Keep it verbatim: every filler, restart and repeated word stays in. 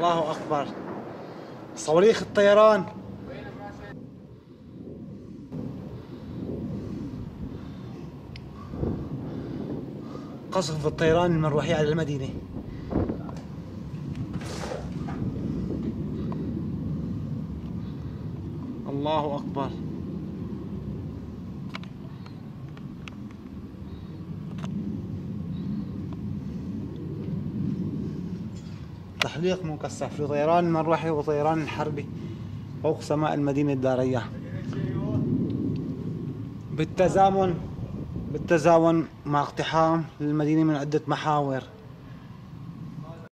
الله أكبر. صواريخ الطيران. قصف الطيران المروحي على المدينة. الله أكبر. تحليق مكثف في طيران مروحي وطيران حربي فوق سماء المدينة الدارية بالتزامن بالتزامن مع اقتحام المدينة من عدة محاور.